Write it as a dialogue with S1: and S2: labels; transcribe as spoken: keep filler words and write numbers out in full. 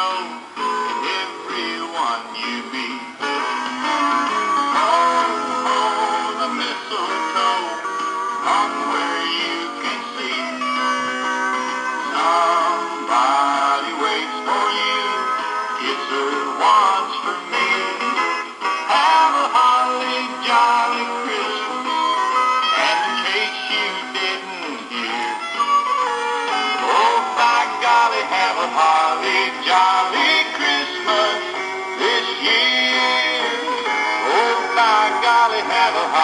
S1: know everyone you meet. Oh, oh, the mistletoe hung where you can see. Somebody waits for you, it's a once for me. Have a holly jolly Christmas, and in case you didn't hear, oh by golly, have a holly jolly Christmas this year. Oh by golly, have a holly